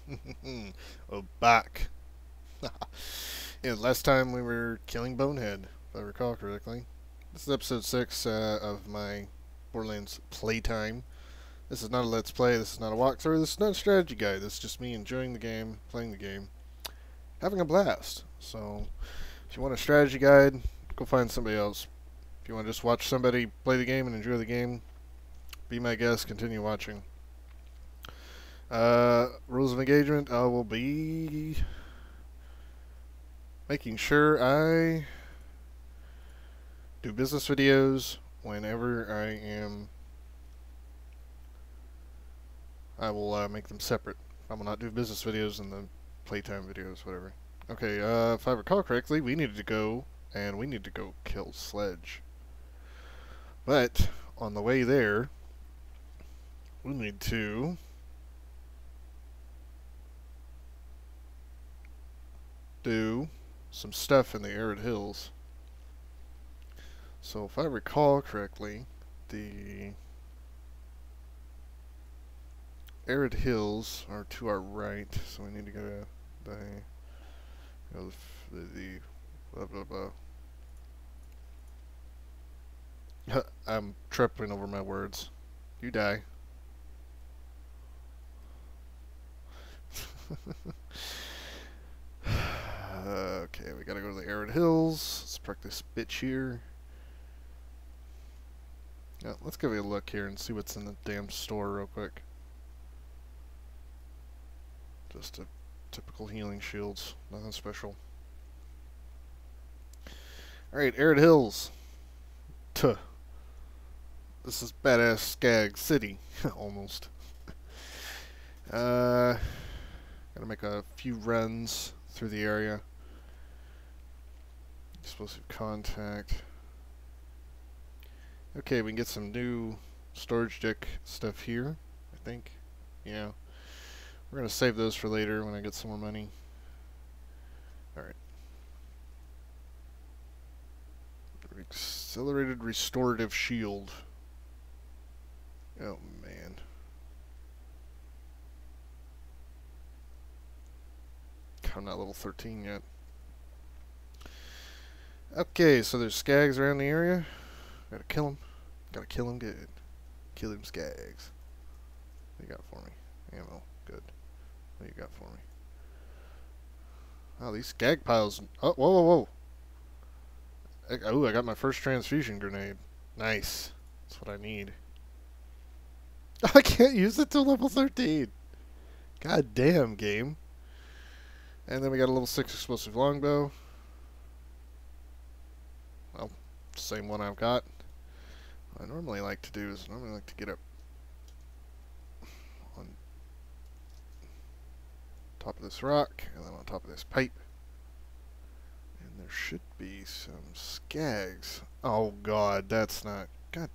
Oh, back. Yeah, last time we were killing Bonehead, if I recall correctly. This is episode 6 of my Borderlands Playtime. This is not a Let's Play, this is not a walkthrough, this is not a strategy guide. This is just me enjoying the game, playing the game, having a blast. So, if you want a strategy guide, go find somebody else. If you want to just watch somebody play the game and enjoy the game, be my guest, continue watching. Rules of engagement, I will be making sure I do business videos whenever I will make them separate. I will not do business videos and the playtime videos, whatever. Okay, if I recall correctly, we need to go kill Sledge. But on the way there, we need to do some stuff in the Arid Hills. So if I recall correctly, the Arid Hills are to our right, so we need to go to the blah blah blah. I'm tripping over my words. You die. Okay, we gotta go to the Arid Hills. Let's park this bitch here. Yeah, let's give it a look here and see what's in the damn store real quick. Just a typical healing shields, nothing special. Alright, Arid Hills. Tuh. This is badass Skag City, almost. Gotta make a few runs through the area. Explosive contact. Okay, we can get some new storage deck stuff here, I think. Yeah. We're gonna save those for later when I get some more money. Alright. Accelerated restorative shield. Oh man. I'm not level 13 yet. Okay, so there's skags around the area. Gotta kill them. Gotta kill them good. Kill them skags. What you got for me? Ammo. Good. What you got for me? Oh, these skag piles. Oh, whoa, whoa, whoa. Oh, I got my first transfusion grenade. Nice. That's what I need. I can't use it till level 13. God damn, game. And then we got a level 6 explosive longbow. Well, same one I've got. What I normally like to do is get up on top of this rock, and then on top of this pipe. And there should be some skags. Oh god, that's not... God.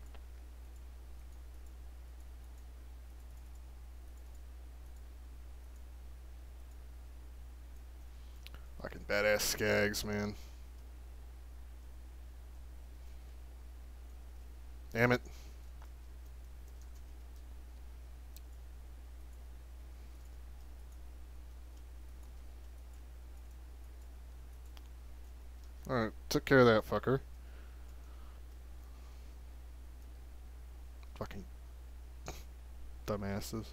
Fucking badass skags, man. Damn it. Alright, took care of that fucker. Fucking dumbasses.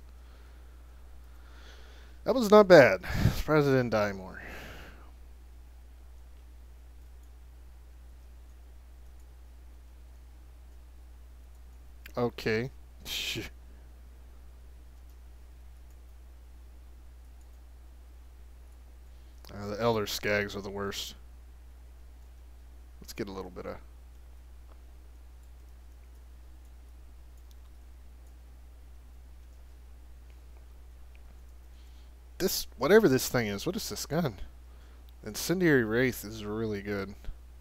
That was not bad. Surprised I didn't die more. Okay. Shh. The Elder Skags are the worst. Let's get a little bit of... This, whatever this thing is, what is this gun? Incendiary Wraith is really good.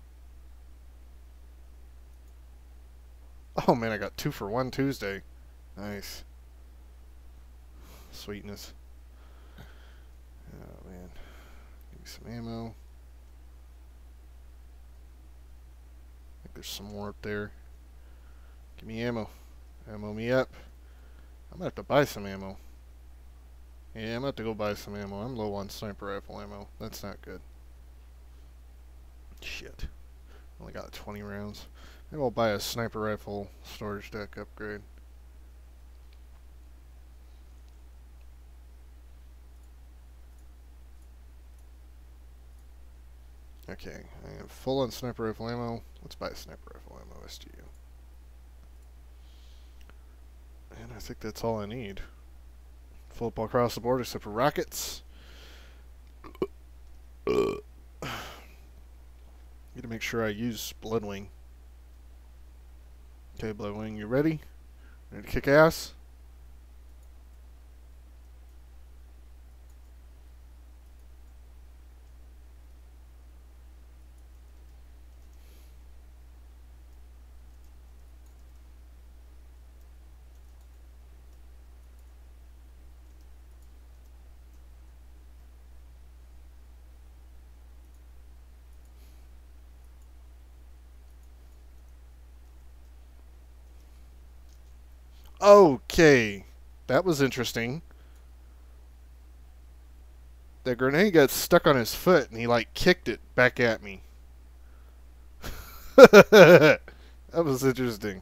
Oh man, I got 2 for 1 Tuesday. Nice. Sweetness. Oh man. Give me some ammo. I think there's some more up there. Give me ammo. Ammo me up. I'm gonna have to buy some ammo. Yeah, I'm about to go buy some ammo. I'm low on sniper rifle ammo. That's not good. Shit. Only got 20 rounds. Maybe I'll buy a sniper rifle storage deck upgrade. Okay, I am full on sniper rifle ammo. Let's buy sniper rifle ammo, SGU. And I think that's all I need. Full up all across the board except for rockets. Need to make sure I use Bloodwing. Okay, Bloodwing, you ready? Ready to kick ass? Okay, that was interesting. That grenade got stuck on his foot and he like kicked it back at me. That was interesting.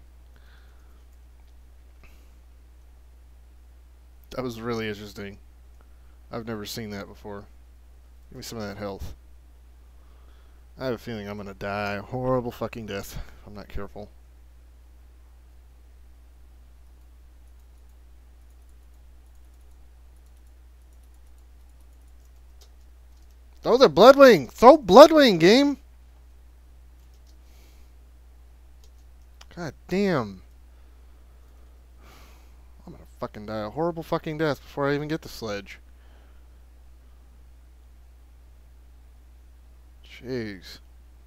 That was really interesting. I've never seen that before. Give me some of that health. I have a feeling I'm gonna die a horrible fucking death if I'm not careful. Throw the Bloodwing! Throw Bloodwing, game! God damn. I'm gonna fucking die a horrible fucking death before I even get the sledge. Jeez.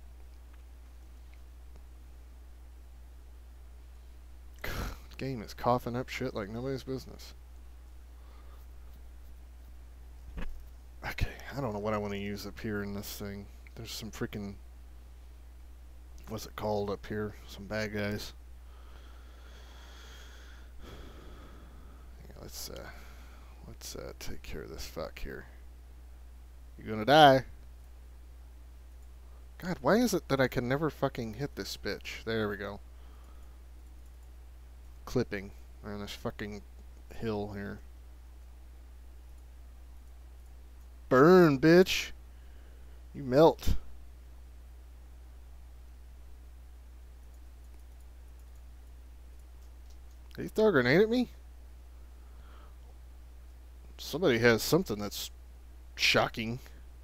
Game is coughing up shit like nobody's business. Okay, I don't know what I want to use up here in this thing. There's some freaking... What's it called up here? Some bad guys. Yeah, let's take care of this fuck here. You're gonna die. God, why is it that I can never fucking hit this bitch? There we go. Clipping on this fucking hill here. Burn, bitch. You melt. Did he throw a grenade at me? Somebody has something that's shocking.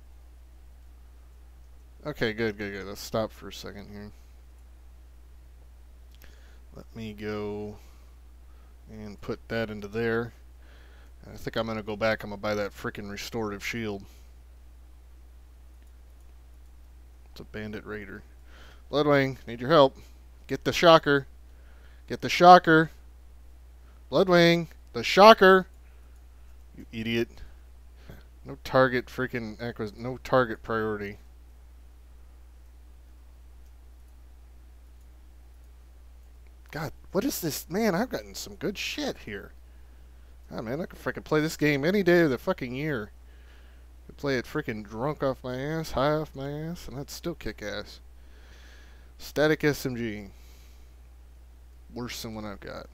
Okay, good. Let's stop for a second here. Let me go and put that into there. I think I'm going to go back. I'm going to buy that freaking restorative shield. It's a bandit raider. Bloodwing, need your help. Get the shocker. Get the shocker. Bloodwing, the shocker. You idiot. No target freaking no target priority. God, what is this? Man, I've gotten some good shit here. Oh man, I could freaking play this game any day of the fucking year. I could play it freaking drunk off my ass, high off my ass, and I'd still kick ass. Static SMG. Worse than what I've got.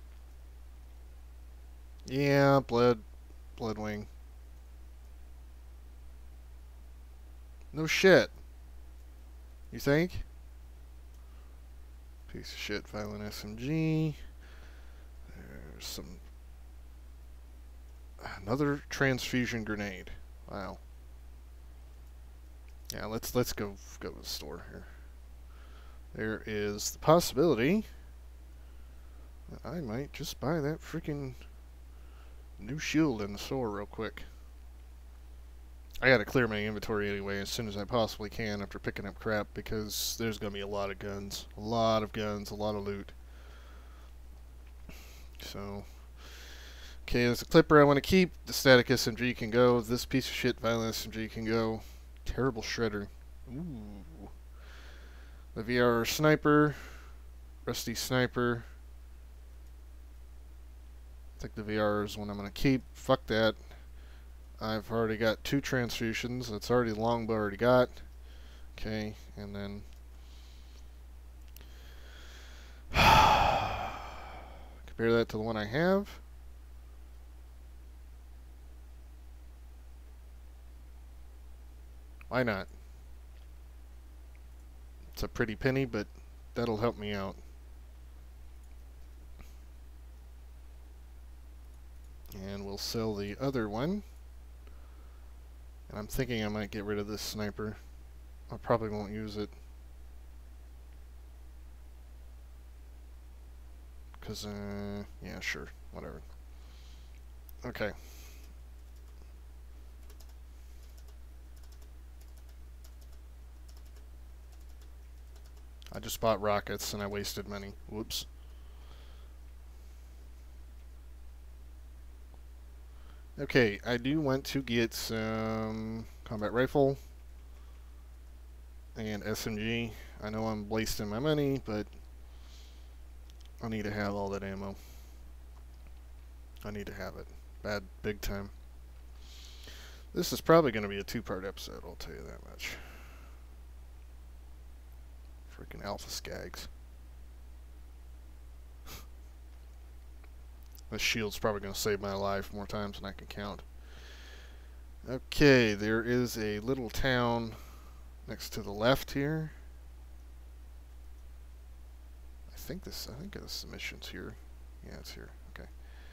Yeah, Bloodwing. No shit. You think? Piece of shit, violent SMG. There's some... Another transfusion grenade. Wow. Yeah, let's go to the store here. There is the possibility that I might just buy that freaking new shield in the store real quick. I gotta clear my inventory anyway as soon as I possibly can after picking up crap, because there's gonna be a lot of guns. A lot of guns, a lot of loot. So, okay, there's a clipper I want to keep. The static SMG can go. This piece of shit violent SMG can go. Terrible shredder. Ooh. The VR sniper. Rusty sniper. I think the VR is one I'm going to keep. Fuck that. I've already got 2 transfusions. That's already the longbow already got. Okay, and then compare that to the one I have. Why not? It's a pretty penny, but that'll help me out. And we'll sell the other one. And I'm thinking I might get rid of this sniper. I probably won't use it. Because, yeah, sure. Whatever. Okay. I just bought rockets and I wasted money. Whoops. Okay, I do want to get some combat rifle and SMG. I know I'm wasting my money, but I need to have all that ammo. I need to have it. Big time. This is probably going to be a 2-part episode, I'll tell you that much. Freaking alpha skags. This shield's probably going to save my life more times than I can count. Okay, there is a little town next to the left here. I think this mission's here. Yeah, it's here. Okay.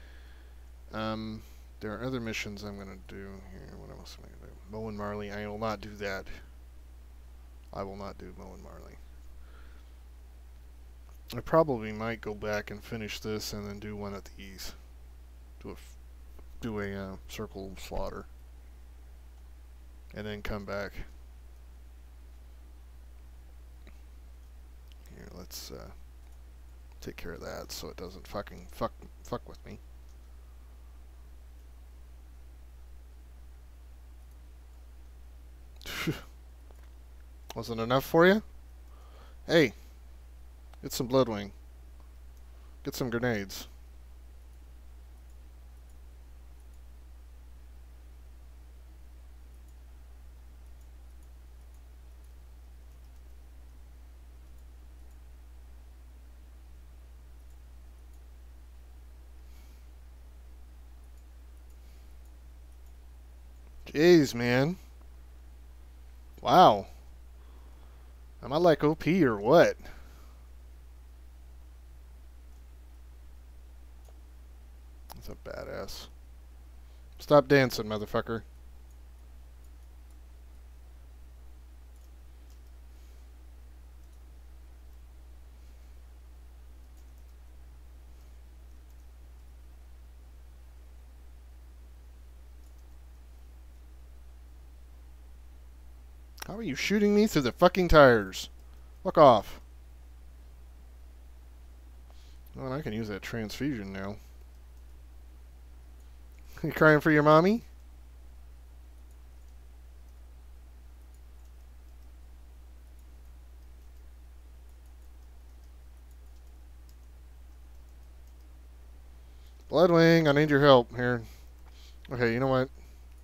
There are other missions I'm going to do here. What else am I going to do? Mow and Marley. I will not do that. I will not do Mow and Marley. I probably might go back and finish this and then do one of these. Do a circle slaughter. And then come back. Here, let's take care of that so it doesn't fucking fuck with me. Wasn't enough for you? Hey, get some Bloodwing. Get some grenades. Jeez, man. Wow. Am I like OP or what? That's a badass. Stop dancing, motherfucker. How are you shooting me through the fucking tires? Fuck off. Oh, and I can use that transfusion now. You crying for your mommy? Bloodwing, I need your help here. Okay, you know what?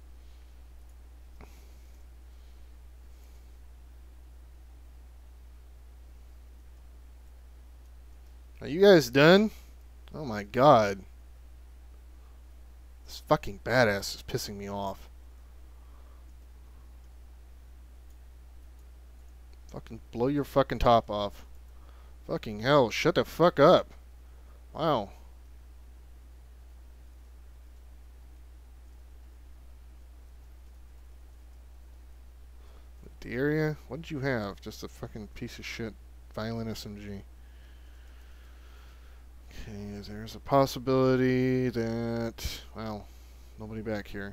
Are you guys done? Oh my god. This fucking badass is pissing me off. Fucking blow your fucking top off. Fucking hell, shut the fuck up. Wow. The area? What did you have? Just a fucking piece of shit violent SMG. Okay, there's a possibility that... Well, nobody back here.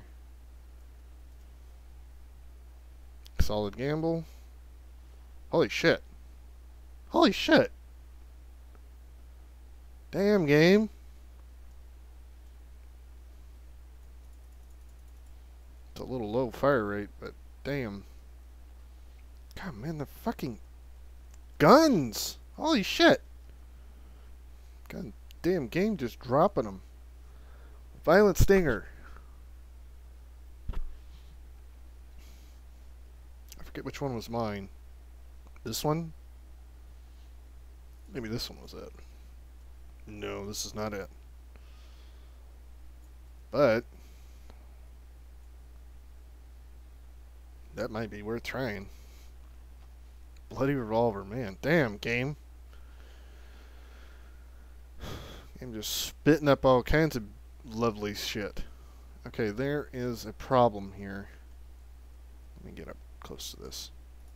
Solid gamble. Holy shit. Holy shit. Damn, game. It's a little low fire rate, but damn. God, man, the fucking guns. Holy shit. God damn, game just dropping them. Violent Stinger. forget which one was mine. This one? Maybe this one was it. No, this is not it. But that might be worth trying. Bloody revolver, man. Damn, game. Game just spitting up all kinds of lovely shit. Okay, there is a problem here. Let me get up close to this.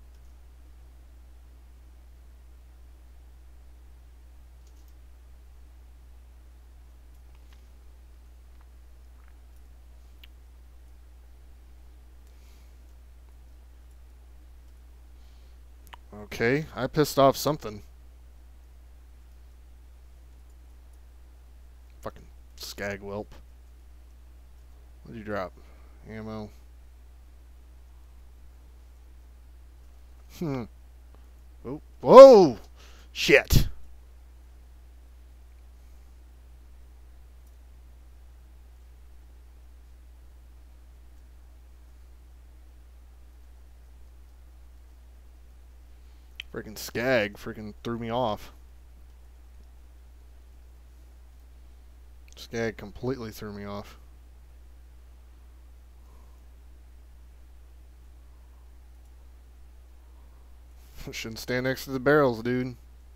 Okay, I pissed off something. Fucking skag whelp. What did you drop? Ammo. Oh, whoa! Shit! Freaking skag freaking threw me off. Skag completely threw me off. Shouldn't stand next to the barrels, dude.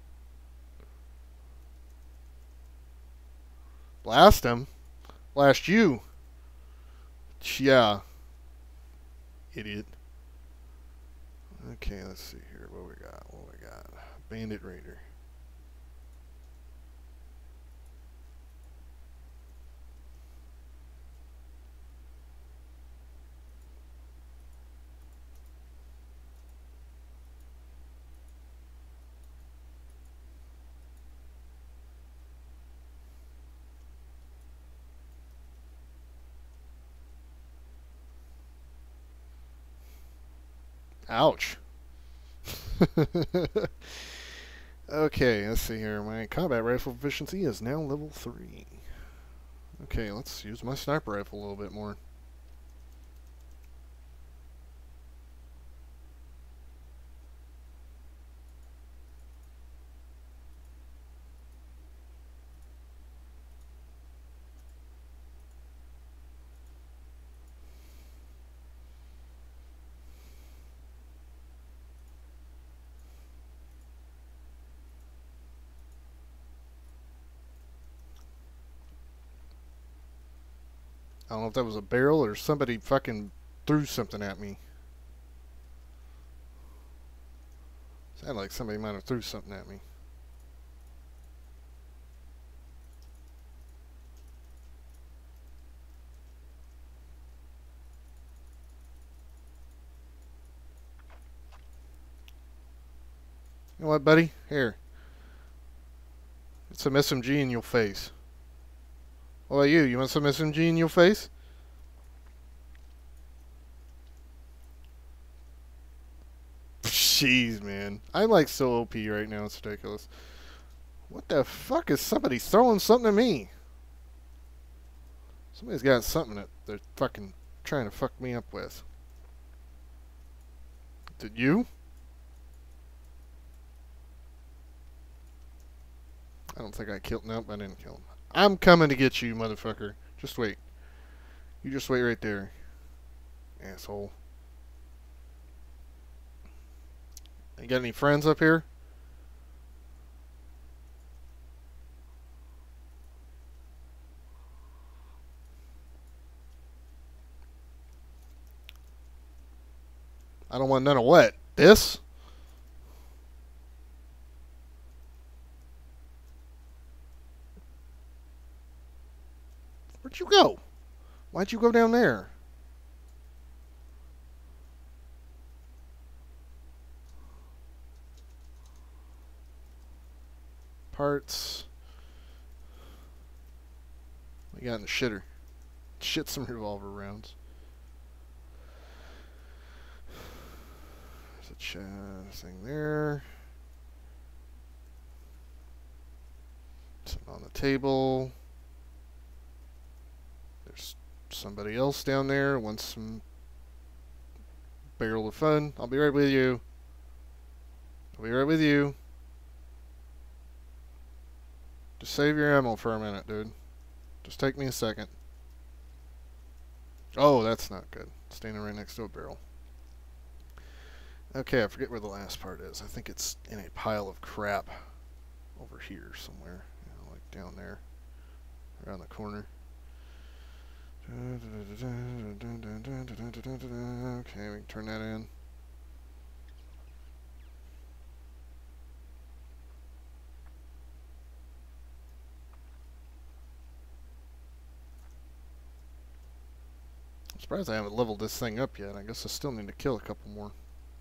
Blast him? Blast you? Yeah. Idiot. Okay, let's see here. What we got? What we got? Bandit Raider. Ouch. Okay, let's see here. My combat rifle efficiency is now level 3. Okay, let's use my sniper rifle a little bit more. I don't know if that was a barrel or somebody fucking threw something at me. Sounded like somebody might have threw something at me. You know what, buddy? Here. It's some SMG in your face. What about you? You want some SMG in your face? Jeez, man. I'm like so OP right now. It's ridiculous. What the fuck is somebody throwing something at me? Somebody's got something that they're fucking trying to fuck me up with. Did you? I don't think I killed. Nope, I didn't kill him. I'm coming to get you, motherfucker. Just wait. You just wait right there. Asshole. You got any friends up here? I don't want none of what? This? Where'd you go? Why'd you go down there? Parts. We got in the shitter. Shit some revolver rounds. There's a chest thing there. Something on the table. There's somebody else down there who wants some barrel of fun. I'll be right with you. I'll be right with you. Just save your ammo for a minute, dude. Just take me a second. Oh, that's not good. Standing right next to a barrel. Okay, I forget where the last part is. I think it's in a pile of crap over here somewhere. You know, like down there. Around the corner. Okay, we can turn that in. I'm surprised I haven't leveled this thing up yet. I guess I still need to kill a couple more.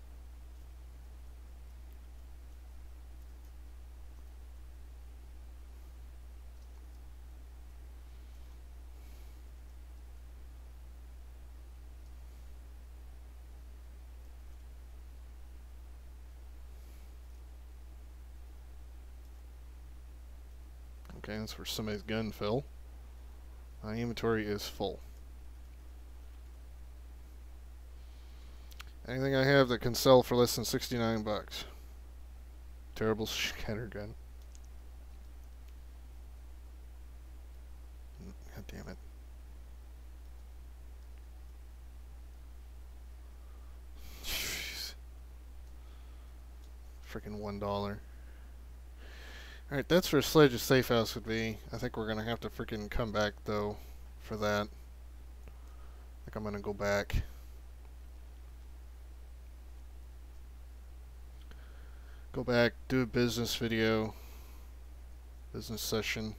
Okay, that's where somebody's gun fell. My inventory is full. Anything I have that can sell for less than 69 bucks. Terrible scatter gun. God damn it. Jeez. Freaking $1. Alright, that's where Sledge's safe house would be. I think we're gonna have to freaking come back though for that. I think I'm gonna go back. Go back, do a business video. Business session.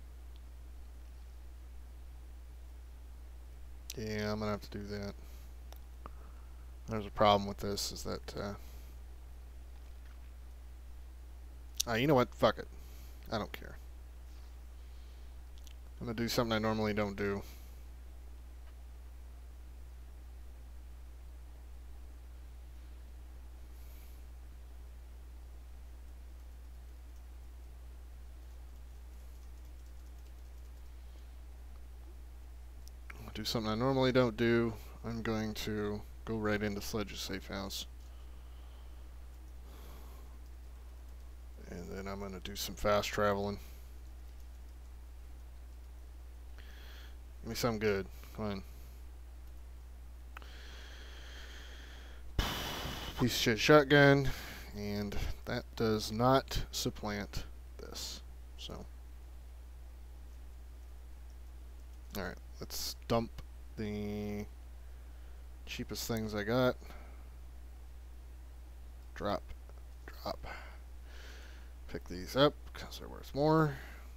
Yeah, I'm gonna have to do that. There's a problem with this, is that you know what? Fuck it. I don't care. I'm gonna do something I normally don't do. I'm gonna do something I normally don't do. I'm going to go right into Sledge's safe house. And then I'm going to do some fast traveling. Give me something good. Come on. Piece of shit shotgun. And that does not supplant this. So. Alright, let's dump the cheapest things I got. Drop. Drop. Pick these up because they're worth more.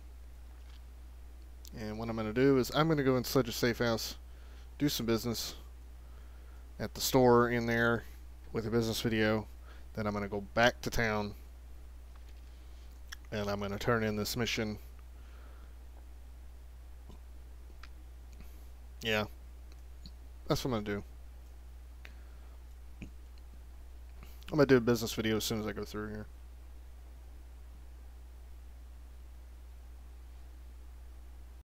And what I'm going to do is I'm going to go in Sledge's safe house, do some business at the store in there with a business video. Then I'm going to go back to town and I'm going to turn in this mission. Yeah, that's what I'm going to do. I'm going to do a business video as soon as I go through here.